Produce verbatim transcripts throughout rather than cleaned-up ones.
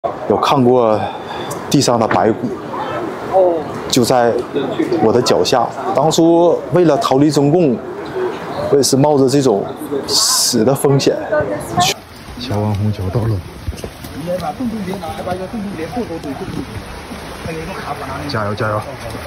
有看过地上的白骨，就在我的脚下。当初为了逃离中共，我也是冒着这种死的风险。小网红桥到了，加油加油！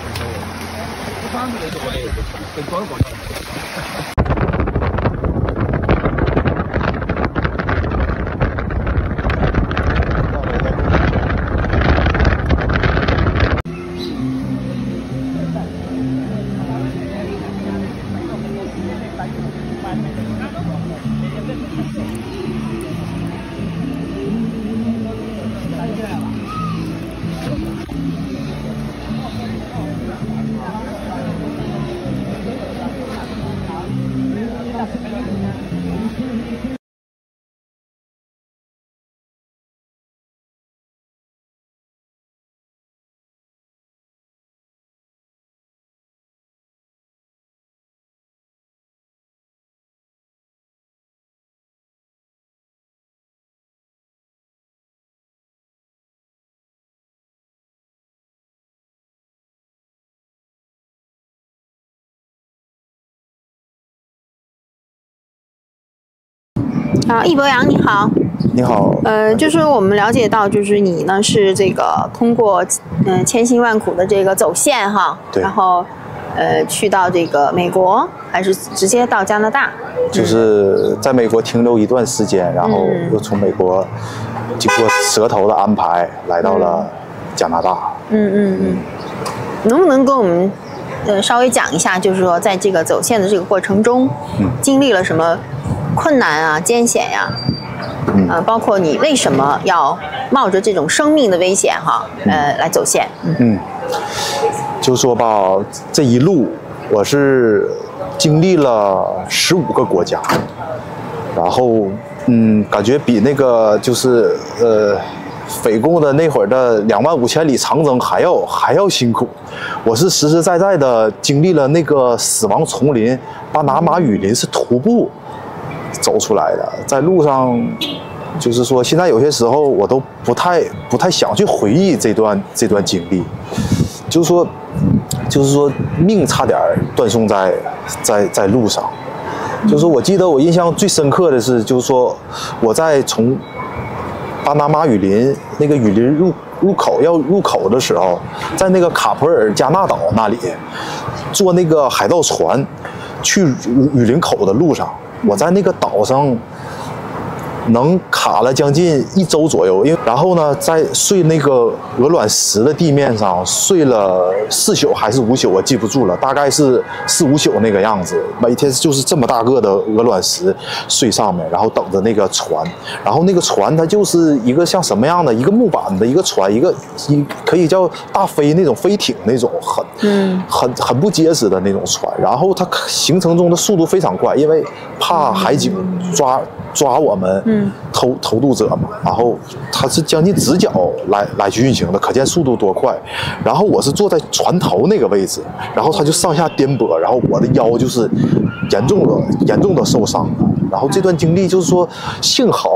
啊，易博洋你好， 你好， 呃，就是我们了解到，就是你呢是这个通过嗯、呃、千辛万苦的这个走线哈， 对， 然后呃去到这个美国，还是直接到加拿大？ 就是在美国停留一段时间，然后又从美国经过蛇头的安排来到了加拿大。 嗯嗯嗯，能不能跟我们呃稍微讲一下，就是说在这个走线的这个过程中，嗯、经历了什么困难啊、艰险呀、啊？嗯、呃，包括你为什么要冒着这种生命的危险哈，呃，来走线？嗯， 嗯就说吧，这一路我是经历了十五个国家，然后嗯，感觉比那个就是呃匪共的那会儿的两万五千里长征还要还要辛苦。我是实实在在的经历了那个死亡丛林巴拿马雨林，是徒步走出来的，在路上，就是说，现在有些时候我都不太不太想去回忆这段这段经历，就是说，就是说命差点断送在在在路上。就是我记得我印象最深刻的是，就是说我在从巴拿马雨林那个雨林入入口要入口的时候，在那个卡普尔加纳岛那里坐那个海盗船去雨林口的路上。我在那个岛上能卡了将近一周左右，因为然后呢，在睡那个鹅卵石的地面上睡了四宿还是五宿，我记不住了，大概是四五宿那个样子。每天就是这么大个的鹅卵石睡上面，然后等着那个船。然后那个船它就是一个像什么样的一个木板的一个船，一个一可以叫大飞那种飞艇那种很嗯很很不结实的那种船。然后它行程中的速度非常快，因为怕海警抓。抓我们偷偷渡者嘛，然后它是将近直角来来去运行的，可见速度多快。然后我是坐在船头那个位置，然后它就上下颠簸，然后我的腰就是严重的严重的受伤了。然后这段经历就是说，幸好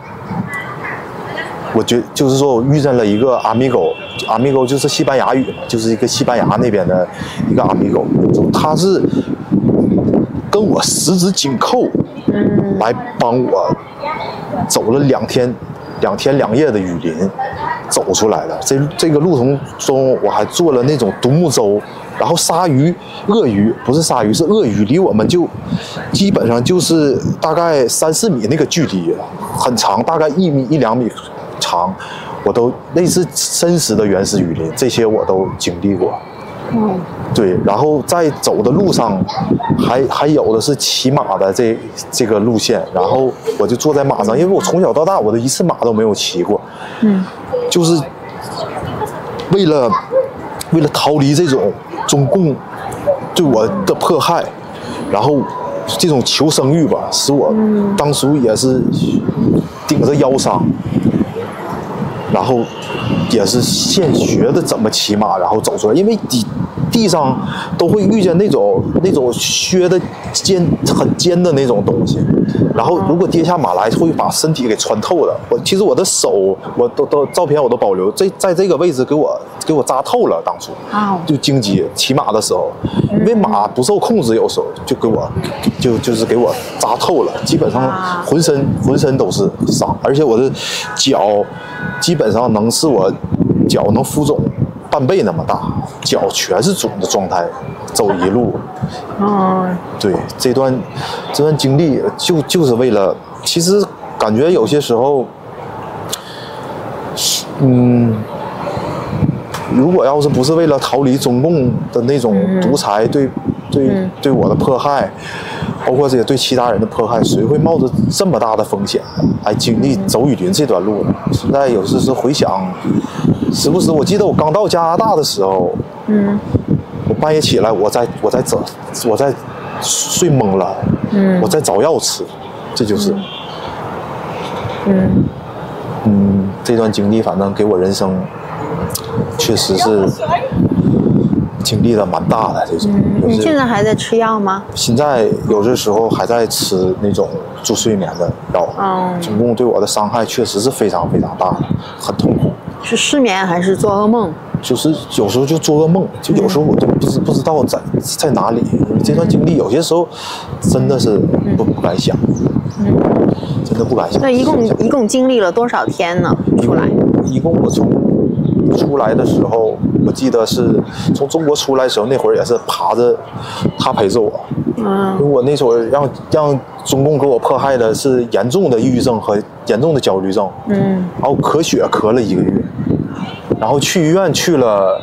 我觉就是说我遇见了一个 amigo，amigo 就是西班牙语嘛，就是一个西班牙那边的一个 amigo， 他是跟我十指紧扣。来帮我走了两天，两天两夜的雨林，走出来的。这这个路途中，我还做了那种独木舟，然后鲨鱼、鳄鱼不是鲨鱼是鳄鱼，离我们就基本上就是大概三四米那个距离，很长，大概一米一两米长。我都类似真实的原始雨林，这些我都经历过。嗯，对，然后在走的路上还还有的是骑马的这这个路线，然后我就坐在马上，因为我从小到大我的一次马都没有骑过，嗯，就是为了为了逃离这种中共对我的迫害，然后这种求生欲吧，使我当时也是顶着腰伤，然后也是现学的怎么骑马，然后走出来，因为地地上都会遇见那种那种削的尖很尖的那种东西， 然后如果跌下马来会把身体给穿透的。我其实我的手我都都照片我都保留，这在这个位置给我给我扎透了，当初就荆棘骑马的时候，因为马不受控制，有时候就给我就就是给我扎透了，基本上浑身浑身都是伤，而且我的脚基本上能是我脚能浮肿半倍那么大，脚全是肿的状态，走一路。哦，对，这段这段经历就就是为了，其实感觉有些时候，嗯，如果要是不是为了逃离中共的那种独裁对、嗯、对、嗯、对我的迫害，包括这些对其他人的迫害，谁会冒着这么大的风险来经历走雨林这段路呢？现在有时是回想，时不时我记得我刚到加拿大的时候，嗯，我半夜起来，我在我在找我在睡懵了，嗯，我在找药吃，这就是，嗯嗯，这段经历反正给我人生确实是经历了蛮大的这种。 嗯，你现在还在吃药吗？ 现在有的时候还在吃那种助睡眠的药。哦，中共对我的伤害确实是非常非常大的，很痛苦。 是失眠还是做噩梦？ 就是有时候就做噩梦，就有时候我都不知不知道在在哪里。这段经历有些时候真的是不不敢想，嗯，真的不敢想。 那一共一共经历了多少天呢？出来？ 一共我从出来的时候，我记得是从中国出来的时候，那会儿也是爬着他陪着我。嗯，因为我那时候让让中共给我迫害的是严重的抑郁症和严重的焦虑症。嗯，然后咳血咳了一个月。然后去医院去了，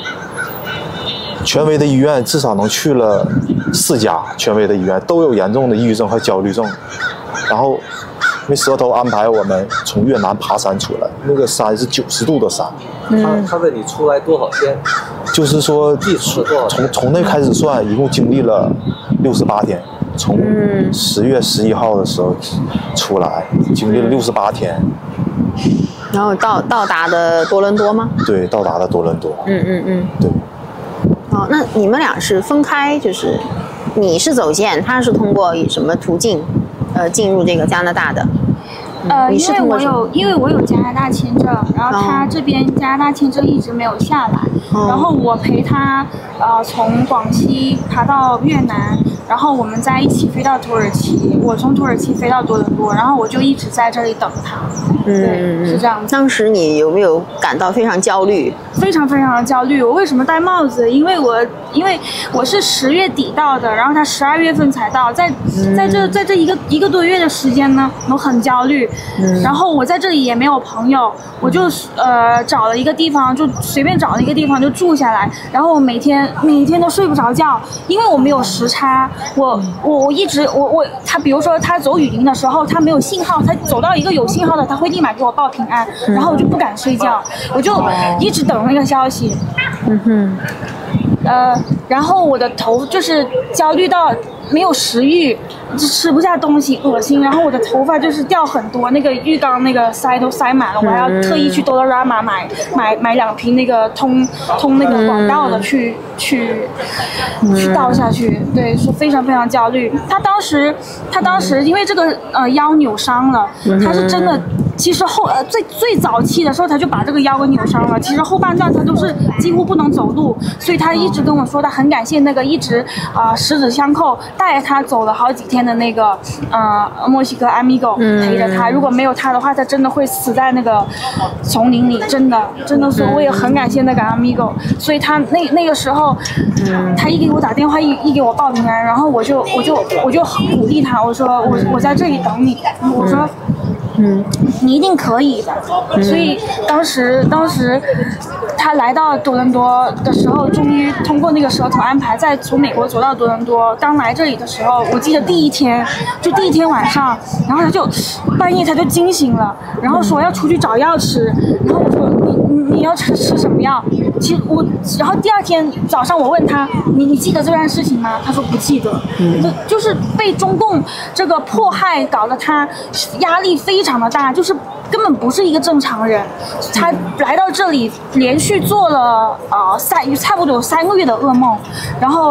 权威的医院至少能去了四家权威的医院，都有严重的抑郁症和焦虑症。然后，因为蛇头安排我们从越南爬山出来，那个山是九十度的山。 嗯、他他问你出来多少天？ 就是说，从从那开始算，一共经历了六十八天。从十月十一号的时候出来，经历了六十八天。 然后到到达的多伦多吗？ 对，到达了多伦多。 嗯嗯嗯， 对。 哦，那你们俩是分开，就是你是走线，他是通过以什么途径，呃，进入这个加拿大的？ 呃，因为我有，因为我有加拿大签证，然后他这边加拿大签证一直没有下来，哦、然后我陪他，呃，从广西爬到越南，然后我们在一起飞到土耳其，我从土耳其飞到多伦多，然后我就一直在这里等他。嗯，对，是这样。 当时你有没有感到非常焦虑？ 非常非常的焦虑。我为什么戴帽子？因为我因为我是十月底到的，然后他十二月份才到，在在这在这一个一个多月的时间呢，我很焦虑。嗯、然后我在这里也没有朋友，我就呃找了一个地方，就随便找了一个地方就住下来。然后我每天每天都睡不着觉，因为我没有时差。我我我一直我我他比如说他走雨林的时候，他没有信号，他走到一个有信号的，他会立马给我报平安，然后我就不敢睡觉，我就一直等那个消息。嗯哼。呃，然后我的头就是焦虑到没有食欲，就吃不下东西，恶心。然后我的头发就是掉很多，那个浴缸那个塞都塞满了，我还要特意去 Dollarama 买买买两瓶那个通通那个管道的去去去倒下去。对，是非常非常焦虑。他当时他当时因为这个呃腰扭伤了，他是真的。其实后呃最最早期的时候他就把这个腰给扭伤了，其实后半段他都是几乎不能走路，所以他一直跟我说他很感谢那个一直啊、呃、十指相扣带他走了好几天的那个呃墨西哥 Amigo 陪着他，如果没有他的话，他真的会死在那个丛林里，真的真的是我也很感谢那个 Amigo， 所以他那那个时候、呃、他一给我打电话一一给我报平安，然后我就我就我就鼓励他，我说我我在这里等你，我说。嗯，你一定可以的。嗯、所以当时，当时他来到多伦多的时候，终于通过那个蛇头安排，再从美国走到多伦多。刚来这里的时候，我记得第一天，就第一天晚上，然后他就半夜他就惊醒了，然后说要出去找药吃。然后我说你你你要吃吃什么药？其实我，然后第二天早上我问他，你你记得这件事情吗？他说不记得。嗯，就就是被中共这个迫害搞得他压力非常。非常的大，就是根本不是一个正常人。他来到这里，连续做了呃三差不多有三个月的噩梦，然后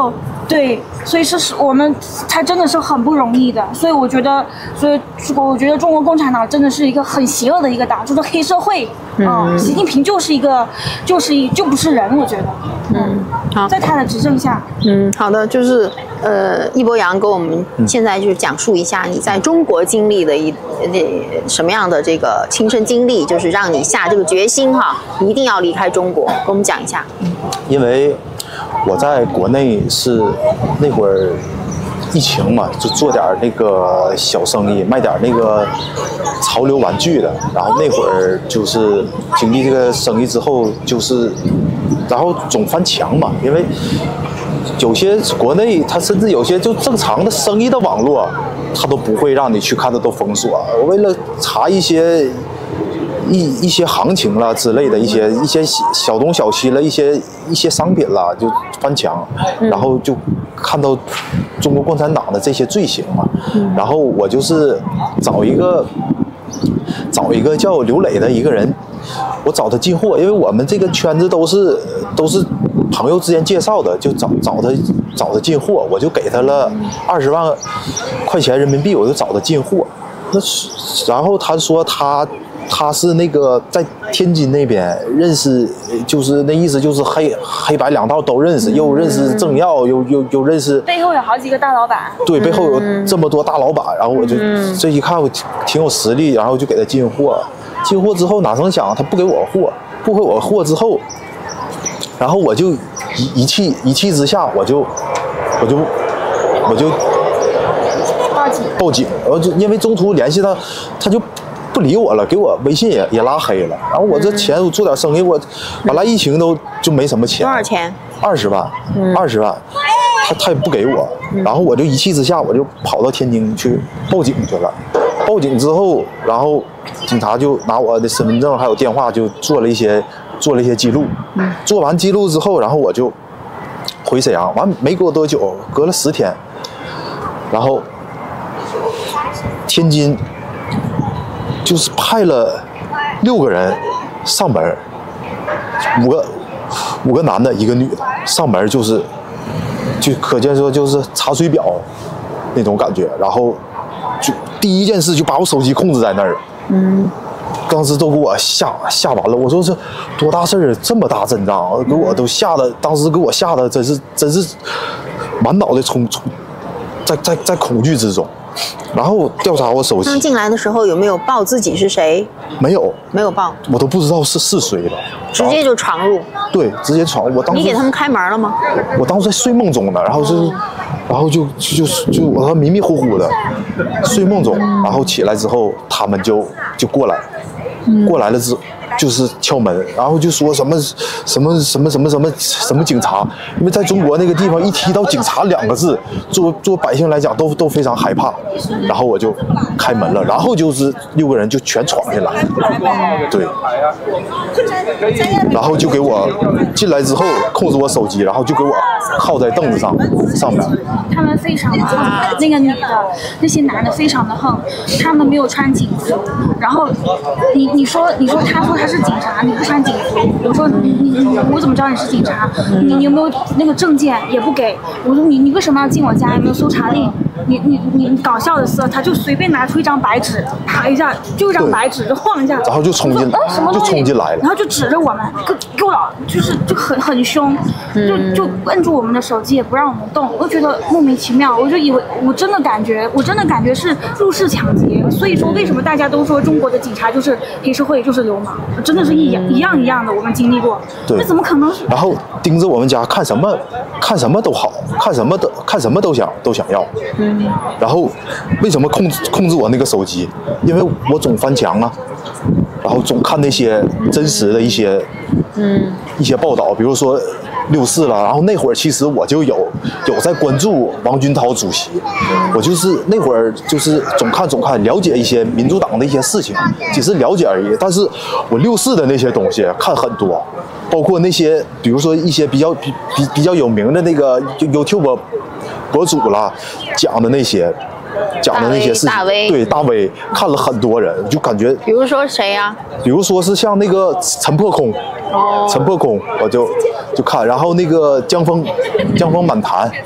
对，所以是是我们才真的是很不容易的。所以我觉得，所以我觉得中国共产党真的是一个很邪恶的一个党，就是黑社会。啊、嗯，习近平就是一个，就是一就不是人，我觉得。 嗯，好， 在他的执政下。 嗯，好的，就是呃，易博洋给我们现在就是讲述一下你在中国经历的一那什么样的这个亲身经历，就是让你下这个决心哈，一定要离开中国，给我们讲一下。 因为我在国内是那会儿疫情嘛，就做点那个小生意，卖点那个潮流玩具的。然后那会儿就是经历这个生意之后，就是然后总翻墙嘛，因为有些国内它甚至有些就正常的生意的网络，它都不会让你去看的都封锁。我为了查一些。一一些行情啦之类的一些一些小东小西了一些一些商品啦就翻墙，然后就看到中国共产党的这些罪行嘛，然后我就是找一个找一个叫刘磊的一个人，我找他进货，因为我们这个圈子都是都是朋友之间介绍的，就找找他找他进货，我就给他了二十万块钱人民币，我就找他进货。那然后他说他。他是那个在天津那边认识，就是那意思就是黑黑白两道都认识，又认识政要，又又又认识， 背后有好几个大老板。 对，背后有这么多大老板，然后我就这一看我挺有实力，然后就给他进货。进货之后哪成想他不给我货，不给我货之后，然后我就一一气一气之下，我就我就我就报警报警，然后就因为中途联系他，他就。不理我了，给我微信也也拉黑了。然后我这钱我做点生意，我本来疫情都就没什么钱。 多少钱？ 二十万，二十万，他他也不给我。然后我就一气之下，我就跑到天津去报警去了。报警之后，然后警察就拿我的身份证还有电话就做了一些做了一些记录。做完记录之后，然后我就回沈阳。完没过多久，隔了十天，然后天津。就是派了六个人上门，五个五个男的，一个女的上门，就是就可见说就是查水表那种感觉，然后就第一件事就把我手机控制在那儿，嗯，当时都给我吓吓完了。我说这多大事儿，这么大阵仗，给我都吓得，当时给我吓得真是真是满脑袋冲冲，在在在恐惧之中。然后调查我手机。 他们进来的时候有没有报自己是谁？ 没有， 没有报， 我都不知道是是谁了。 直接就闯入。 对，直接闯入。我当时你给他们开门了吗？ 我当时在睡梦中呢，然后是，然后就就就就我迷迷糊糊的睡梦中，然后起来之后，他们就就过来，过来了之后。就是敲门，然后就说什么什么什么什么什么什么警察，因为在中国那个地方一提到警察两个字，作作为百姓来讲都都非常害怕。然后我就开门了，然后就是六个人就全闯进来，对，然后就给我进来之后控制我手机，然后就给我靠在凳子上上面。 他们非常的那个女的那些男的非常的横，他们没有穿警服，然后你你说你说他说他是警察，你不穿警服，我说你你我怎么知道你是警察？你你有没有那个证件也不给？我说你你为什么要进我家？有没有搜查令？你你你搞笑的是，他就随便拿出一张白纸，啪一下就一张白纸就晃一下， 然后就冲进来， 什么就冲进来了， 然后就指着我们，给给我老就是就很很凶，就就摁住我们的手机也不让我们动，我就觉得莫名其妙，我就以为我真的感觉我真的感觉是入室抢劫，所以说为什么大家都说中国的警察就是黑社会就是流氓，真的是一样一样一样的，我们经历过， 对， 那怎么可能是？ 然后盯着我们家看什么看什么都好看什么都看什么都想都想要，嗯，然后为什么控制控制我那个手机？因为我总翻墙啊，然后总看那些真实的一些嗯一些报道，比如说六四了，然后那会儿其实我就有有在关注王军涛主席，我就是那会儿就是总看总看了解一些民主党的一些事情，只是了解而已。但是我六四的那些东西看很多，包括那些比如说一些比较比比比较有名的那个 YouTube 博主啦讲的那些。讲的那些事情， 大 V 对大 V 看了很多人，就感觉， 比如说谁呀、啊？ 比如说是像那个陈破空，哦，陈破空，我就就看，然后那个江峰，江峰满谈，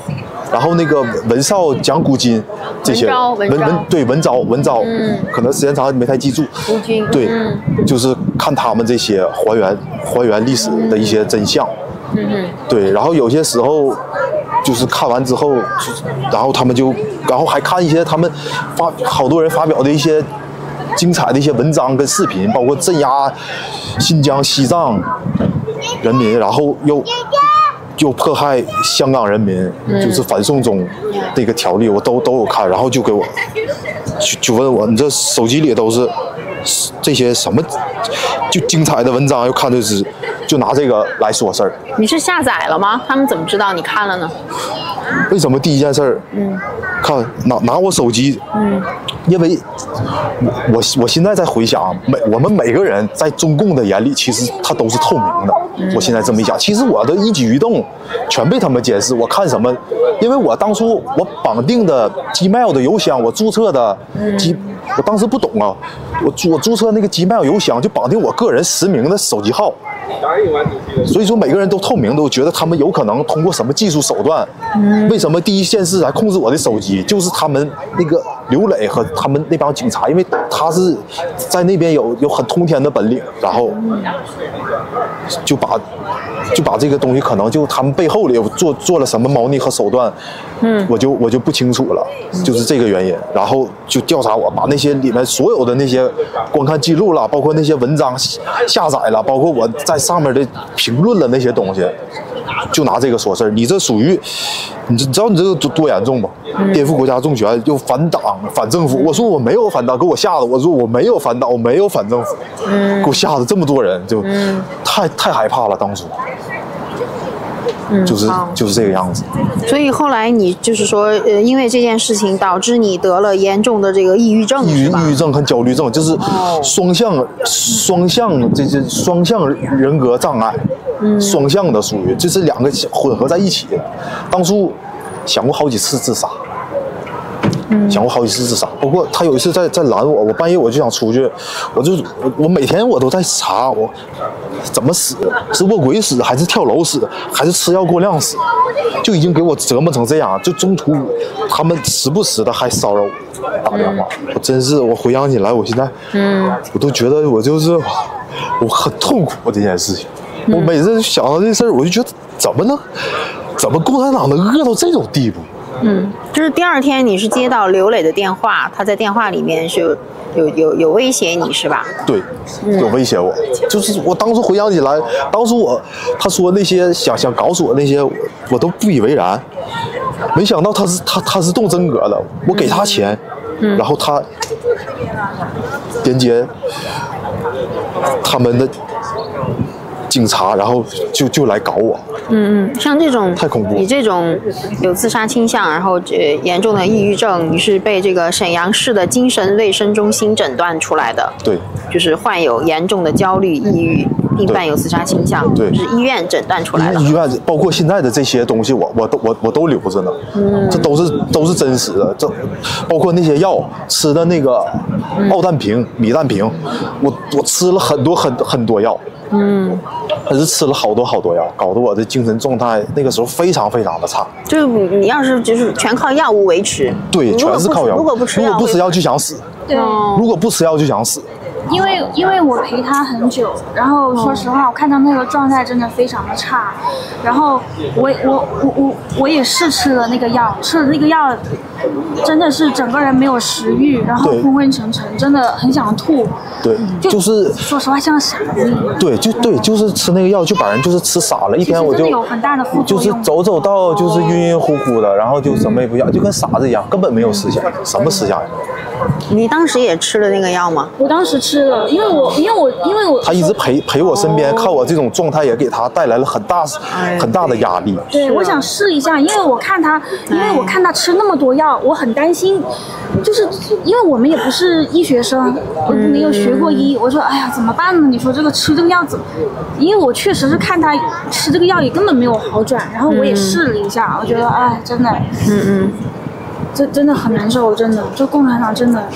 然后那个文少讲古今这些文文文对文昭文昭，嗯，可能时间长没太记住。 孤军对，嗯、就是看他们这些还原还原历史的一些真相。嗯嗯。对，然后有些时候就是看完之后，然后他们就，然后还看一些他们发好多人发表的一些精彩的一些文章跟视频，包括镇压新疆、西藏人民，然后又。又迫害香港人民，嗯、就是反送中那个条例，我都都有看，然后就给我就就问我，你这手机里都是这些什么就精彩的文章，又看的是就拿这个来说事儿。 你是下载了吗？他们怎么知道你看了呢？ 为什么第一件事儿，嗯，看拿拿我手机，嗯，因为我我我现在在回想，每我们每个人在中共的眼里，其实他都是透明的。嗯、我现在这么一想，其实我的一举一动全被他们监视。我看什么？因为我当初我绑定的 Gmail 的邮箱，我注册的 G，、嗯、我当时不懂啊，我注我注册那个 Gmail 邮箱就绑定我个人实名的手机号。所以说每个人都透明，都觉得他们有可能通过什么技术手段，嗯、为什么第一线是来控制我的手机？就是他们那个刘磊和他们那帮警察，因为他是在那边有有很通天的本领，然后就把就把这个东西可能就他们背后里做做了什么猫腻和手段，嗯，我就我就不清楚了，就是这个原因。然后就调查我，把那些里面所有的那些观看记录了，包括那些文章下载了，包括我在上面的评论了那些东西，就拿这个说事儿。你这属于，你知道你这个多多严重吗？嗯、颠覆国家政权，又反党反政府。我说我没有反党，给我吓的。我说我没有反党，我没有反政府，嗯、给我吓得这么多人，就、嗯、太太害怕了。当初。嗯、就是就是这个样子， 所以后来你就是说，呃，因为这件事情导致你得了严重的这个抑郁症， 抑郁抑郁症和焦虑症，就是双向、哦、双向这些双向人格障碍，嗯、双向的属于，这是两个混合在一起的。当初想过好几次自杀。嗯、想过好几次自杀，包括他有一次在在拦我，我半夜我就想出去，我就我我每天我都在查我怎么死，是卧轨死还是跳楼死，还是吃药过量死，就已经给我折磨成这样。就中途他们时不时的还骚扰我打电话，嗯、我真是我回想起来，我现在嗯，我都觉得我就是我很痛苦这件事情。嗯、我每次想到这事儿，我就觉得怎么能怎么共产党能饿到这种地步？ 嗯，就是第二天你是接到刘磊的电话，他在电话里面是有有有威胁你是吧？ 对，有威胁我，嗯、就是我当时回想起来，当时我他说那些想想搞死我那些，我都不以为然，没想到他是他他是动真格的，我给他钱，嗯、然后他连接他们的警察，然后就就来搞我。 嗯嗯，像这种太恐怖， 你这种有自杀倾向，然后呃严重的抑郁症，你是被这个沈阳市的精神卫生中心诊断出来的。 对， 就是患有严重的焦虑、抑郁，并伴有自杀倾向。 对， 是医院诊断出来的。 医院包括现在的这些东西我，我我都我我都留着呢。嗯，这都是都是真实的，这包括那些药吃的那个奥氮平、米氮平，我我吃了很多很很多药。嗯，可是吃了好多好多药，搞得我的精神状态那个时候非常非常的差。 就是你要是就是全靠药物维持， 对，全是靠药物。 如果不吃药， 如果不吃药就想死。 对， 如果不吃药就想死。 因为因为我陪他很久，然后说实话，我看到那个状态真的非常的差，然后我我我我我也是吃了那个药，吃了那个药，真的是整个人没有食欲，然后昏昏沉沉，真的很想吐。 对，就、就是说实话像傻子一样。 对，就对，就是吃那个药就把人就是吃傻了，一天我就有很大的副作用， 就是走走道就是晕晕乎乎的，然后就什么也不想，就跟傻子一样，根本没有思想，什么思想也没有。 你当时也吃了那个药吗？ 我当时吃了，因为我因为我因为我他一直陪陪我身边，看我这种状态也给他带来了很大很大的压力。 对，我想试一下，因为我看他，因为我看他吃那么多药，我很担心，就是因为我们也不是医学生，我没有学过医，我说哎呀怎么办呢？你说这个吃这个药怎么？因为我确实是看他吃这个药也根本没有好转，然后我也试了一下，我觉得哎真的，嗯嗯。这真的很难受，真的，就共产党真的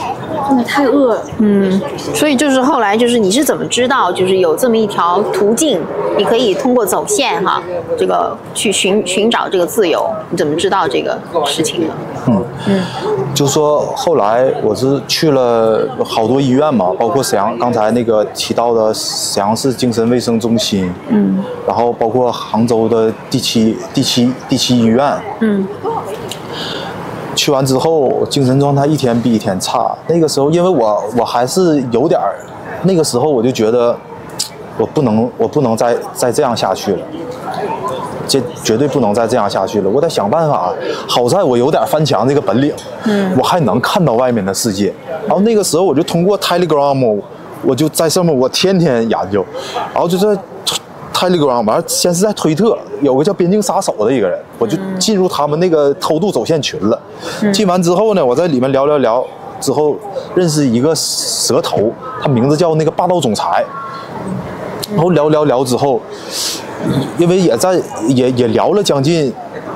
真的太饿了。 嗯，所以就是后来就是你是怎么知道就是有这么一条途径，你可以通过走线哈，这个去寻寻找这个自由，你怎么知道这个事情的？ 嗯嗯，就说后来我是去了好多医院嘛，包括沈阳刚才那个提到的沈阳市精神卫生中心，嗯，然后包括杭州的第七第七第七医院，嗯。去完之后，精神状态一天比一天差。那个时候，因为我我还是有点儿，那个时候我就觉得，我不能我不能再再这样下去了，这绝对不能再这样下去了。我得想办法。好在我有点翻墙这个本领，嗯，我还能看到外面的世界。然后那个时候我就通过 Telegram， 我就在上面我天天研究，然后就在。Telegram 完了，先是在推特有个叫边境杀手的一个人，我就进入他们那个偷渡走线群了。嗯、进完之后呢，我在里面聊聊聊，之后认识一个蛇头，他名字叫那个霸道总裁。然后聊聊聊之后，因为也在也也聊了将近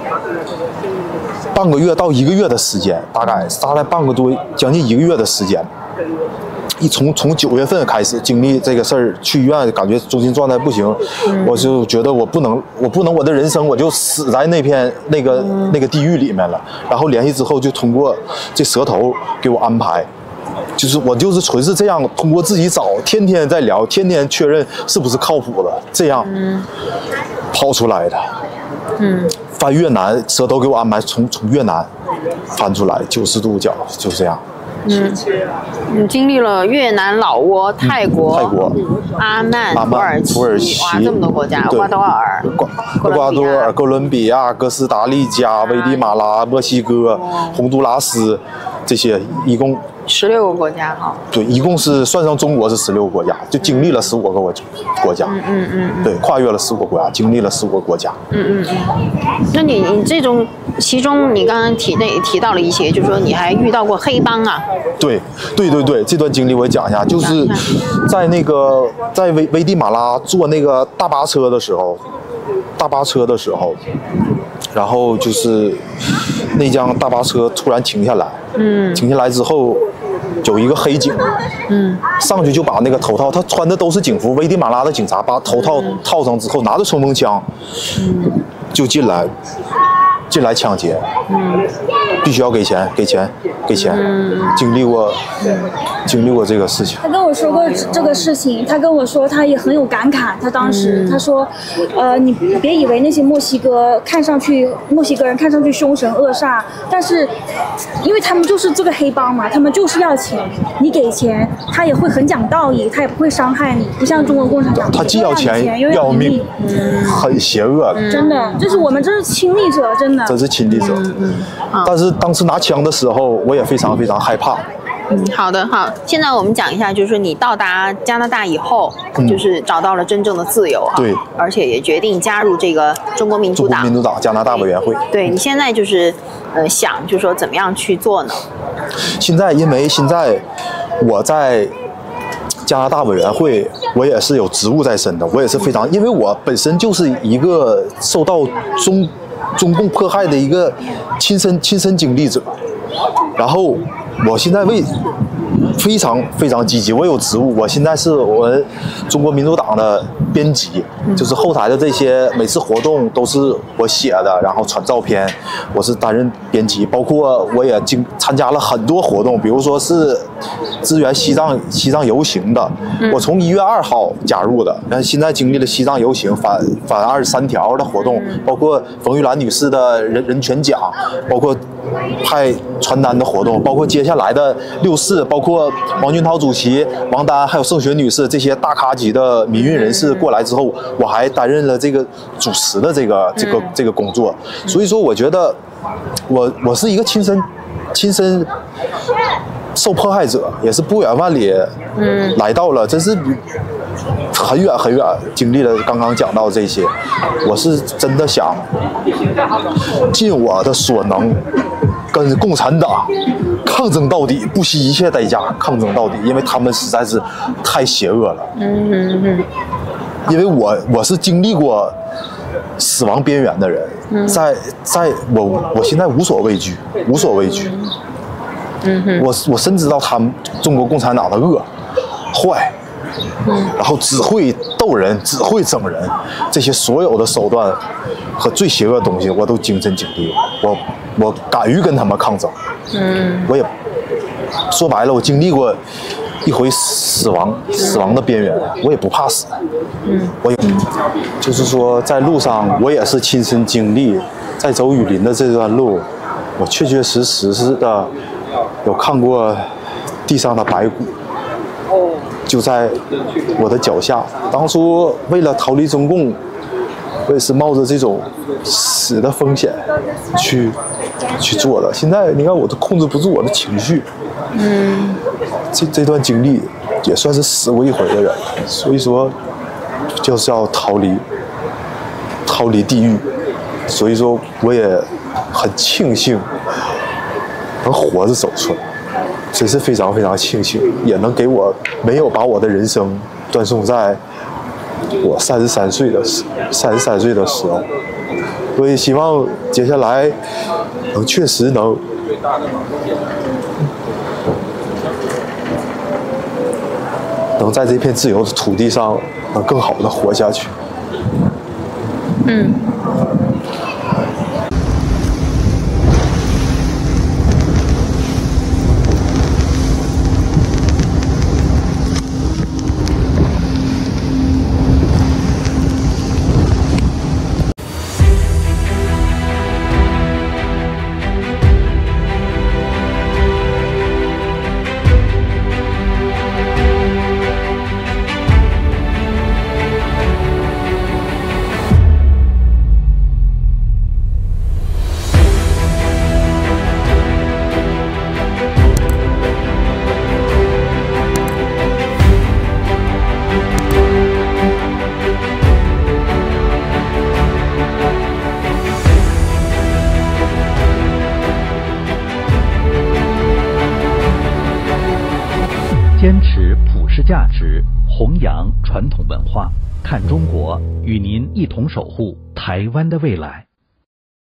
半个月到一个月的时间，大概大概半个多将近一个月的时间。一从从九月份开始经历这个事儿，去医院感觉中心状态不行，嗯、我就觉得我不能，我不能我的人生我就死在那片那个、嗯、那个地狱里面了。然后联系之后，就通过这蛇头给我安排，就是我就是纯是这样，通过自己找，天天在聊，天天确认是不是靠谱的，这样跑出来的。嗯，翻越南，蛇头给我安排从从越南翻出来九十度角，就这样。 嗯，你经历了越南、老挝、泰国、 泰国、 阿曼、土耳其， 土耳其哇，这么多国家，厄瓜多尔、 厄瓜多尔、哥伦比亚、哥斯达黎加、危地马拉、墨西哥、洪都拉斯，这些一共十六个国家哈。 对，一共是算上中国是十六个国家，就经历了十五个国国家。嗯嗯嗯。对，跨越了十五个国家，经历了十五个国家。嗯嗯嗯。那你你这种其中，你刚刚提那提到了一些，就是说你还遇到过黑帮啊？ 对对对对，这段经历我也讲一下，就是在那个在危危地马拉坐那个大巴车的时候，大巴车的时候，然后就是那辆大巴车突然停下来，嗯，停下来之后。有一个黑警，嗯，上去就把那个头套，他穿的都是警服，危地马拉的警察，把头套套上之后，拿着冲锋枪，嗯，就进来，进来抢劫，嗯，必须要给钱，给钱，给钱，嗯、经历过，嗯、经历过这个事情。 他跟我说过这个事情，他跟我说他也很有感慨。他当时、嗯、他说，呃，你别以为那些墨西哥看上去墨西哥人看上去凶神恶煞，但是因为他们就是这个黑帮嘛，他们就是要钱，你给钱，他也会很讲道义，他也不会伤害你，不像中国共产党， 他既要钱又要命，嗯、很邪恶的。 真的，就是我们这是亲历者，真的。 这是亲历者。嗯嗯嗯、但是当时拿枪的时候，我也非常非常害怕。 嗯，好的，好。现在我们讲一下，就是说你到达加拿大以后，嗯、就是找到了真正的自由， 对， 而且也决定加入这个中国民主党。 中国民主党加拿大委员会。 对，你现在就是，呃，想就是说怎么样去做呢？ 现在因为现在我在加拿大委员会，我也是有职务在身的，我也是非常，因为我本身就是一个受到中中共迫害的一个亲身亲身经历者，然后。我现在为非常非常积极，我有职务，我现在是我们中国民主党的编辑，就是后台的这些每次活动都是我写的，然后传照片，我是担任编辑，包括我也经参加了很多活动，比如说是支援西藏西藏游行的，我从一月二号加入的，但现在经历了西藏游行反反二十三条的活动，包括冯玉兰女士的人人权奖，包括派传单的活动，包括接下来的六四，包括王俊涛主席、王丹还有盛雪女士这些大咖级的民运人士过来之后，我还担任了这个主持的这个这个这个工作。所以说，我觉得我我是一个亲身亲身受迫害者，也是不远万里来到了，真是很远很远经历了刚刚讲到这些，我是真的想尽我的所能跟共产党抗争到底，不惜一切代价抗争到底，因为他们实在是太邪恶了。嗯嗯嗯。因为我我是经历过死亡边缘的人，在在我我现在无所畏惧，无所畏惧。 嗯哼， 我我深知道他们中国共产党的恶、坏，嗯，然后只会斗人，只会整人，这些所有的手段和最邪恶的东西，我都亲身经历了。我我敢于跟他们抗争，嗯，我也说白了，我经历过一回死亡死亡的边缘，我也不怕死，嗯，我也就是说在路上我也是亲身经历，在走雨林的这段路，我确确实实是的有看过地上的白骨，就在我的脚下。当初为了逃离中共，我也是冒着这种死的风险去去做的。现在你看，我都控制不住我的情绪。嗯，这这段经历也算是死过一回的人，所以说就是要逃离逃离地狱。所以说，我也很庆幸能活着走出来，真是非常非常庆幸，也能给我没有把我的人生断送在我三十三岁的时三十三岁的时候。所以希望接下来能确实能能在这片自由的土地上能更好的活下去。 嗯。 坚持普世价值，弘扬传统文化，看中国，与您一同守护台湾的未来。